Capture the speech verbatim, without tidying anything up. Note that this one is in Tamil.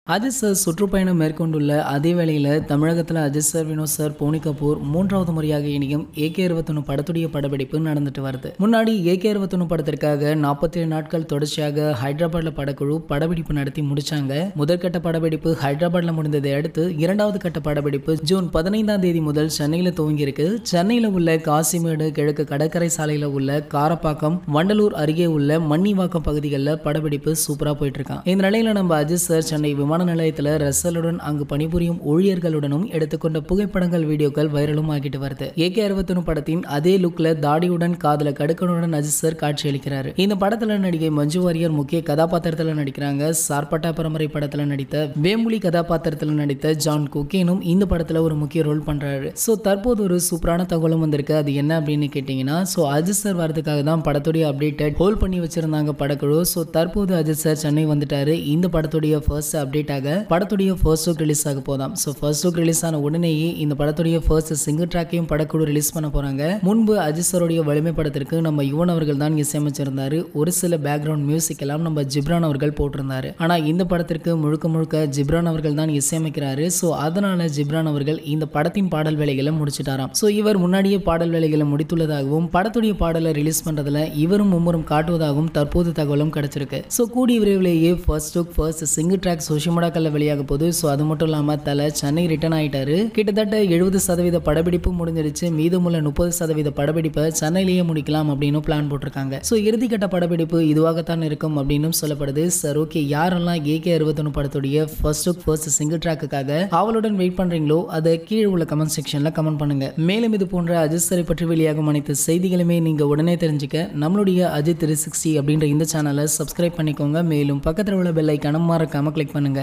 அஜித் சார் சுற்றுப்பயணம் மேற்கொண்டுள்ள அதே வேளையில் தமிழகத்தில் அஜித் சார், வினோத் சார், போனி கபூர் மூன்றாவது முறையாக இணையும் ஏகே இருபத்தொன்று படத்துடைய படப்பிடிப்பு நடந்துட்டு வருது. முன்னாடி ஏகே இருபத்தொன்று படத்திற்காக நாற்பத்தி ஏழு நாட்கள் தொடர்ச்சியாக ஹைதராபாத்ல படக்குழு படப்பிடிப்பு நடத்தி முடிச்சாங்க. முதற்கட்ட படப்பிடிப்பு ஹைதராபாத்ல முடிந்ததை அடுத்து இரண்டாவது கட்ட படப்பிடிப்பு ஜூன் பதினைந்தாம் தேதி முதல் சென்னையில் துவங்கியிருக்கு. சென்னையில் உள்ள காசிமேடு கிழக்கு கடற்கரை சாலையில் உள்ள காரப்பாக்கம், வண்டலூர் அருகே உள்ள மன்னிவாக்கம் பகுதிகளில் படப்பிடிப்பு சூப்பரா போயிட்டு இருக்கான். இந்த நிலையில நம்ம அஜித் சார் சென்னை விமான நிலையத்தில் ரசலுடன் அங்கு பணிபுரியும் ஊழியர்களுடனும் எடுத்துக்கொண்ட புகைப்படங்கள், வீடியோக்கள் வைரலும் ஆகிட்டு வருது. ஏகே அறுபத்தொன்று படத்தின் அதே லுக்ல தாடியுடன் காதல கடுக்கனுடன் அஜித் சார் காட்சியளிக்கிறாரு. இந்த படத்துல நடிகை மஞ்சு வாரியர் முக்கிய கதாபாத்திரத்தில் நடிக்கிறாங்க. சார்பட்டா பரம்பரை படத்துல நடித்த வேம்புலி கதாபாத்திரத்தில் நடித்த ஜான் குக்கேனும் இந்த படத்துல ஒரு முக்கிய ரோல் பண்றாரு. சோ தற்போது ஒரு சூப்பரான தகவலும் வந்திருக்கு. அது என்ன அப்படின்னு கேட்டீங்கன்னா, சோ அஜித் சார் வரதுக்காக தான் படத்துடைய அப்டேட்டட் ஹோல்ட் பண்ணி வச்சிருந்தாங்க படக்குழு. சோ தற்போது அஜித் சார் சென்னை வந்துட்டாரு. இந்த படத்துடைய ஃபர்ஸ்ட் அப்டேட் படத்துடைய ஃபர்ஸ்ட் லுக் ரிலீஸ் ஆக போதாம். சோ ஃபர்ஸ்ட் லுக் ரிலீஸ் ஆன உடனேயே இந்த படத்துடைய ஃபர்ஸ்ட் சிங்கிள் ட்ராக்கையும் படக்குழு ரிலீஸ் பண்ண போறாங்க. முன்பு அஜித் சாருடைய வலிமை படத்திற்கு நம்ம யுவன் அவர்கள் தான் இசையமைச்சிருந்தாரு. ஒரு சில பேக்ரவுண்ட் மியூசிக் எல்லாம் நம்ம ஜிப்ரான் அவர்கள் போட்டிருந்தாரு. ஆனா இந்த படத்திற்கு முழுக்க முழுக்க ஜிப்ரான் அவர்கள் தான் இசையமைக்கிறாரு. சோ அதனால ஜிப்ரான் அவர்கள் இந்த படத்தின் பாடல் வேலைகளை முடிச்சிட்டாராம். சோ இவர் முன்னாடியே பாடல் வேலைகளை முடித்துள்ளதாகவும் படத்துடைய பாடலை ரிலீஸ் பண்றதுல இவரும் மும்முரம் காட்டுவதாகவும் தற்போது தகவலும் கிடைச்சிருக்கு. சோ கூடிய விரைவிலேயே first look first single track social மீடியாக்கள்ல வெளியாக போகுது. சோ அது மட்டும் இல்லாம தல சென்னை ரிட்டர்ன் ஆயிட்டாரு. கிட்டத்தட்ட எழுபது சதவீத படப்பிடிப்பு முடிஞ்சிருச்சு. மீதமுள்ள முப்பது சதவீத படப்பிடிப்பை சென்னையிலேயே முடிக்கலாம் அப்படின்னு பிளான் போட்டிருக்காங்க. சோ இறுதிக்கட்ட படப்பிடிப்பு இதுவாகத்தான் இருக்கும் அப்படின்னு சொல்லப்படுது. சார் ஓகே, யாரெல்லாம் ஏகே அறுபத்தொன்று படத்துடைய ஃபர்ஸ்ட் லுக் ஃபர்ஸ்ட் சிங்கிள் ட்ராக்குக்காக அவளுடன் வெயிட் பண்றீங்களோ அதை கீழே உள்ள கமெண்ட் செக்ஷன்ல கமெண்ட் பண்ணுங்க. மேலும் இது போன்ற அஜித் சாரை பற்றி வெளியாகும் அனைத்து செய்திகளுமே நீங்க உடனே தெரிஞ்சுக்க நம்மளுடைய அஜித் த்ரீ சிக்ஸ்டி அப்படின்ற இந்த சேனலை சப்ஸ்கிரைப் பண்ணிக்கோங்க. மேலும் பக்கத்தில் உள்ள பெல் ஐகானை மறக்காம கிளிக் பண்ணுங்க.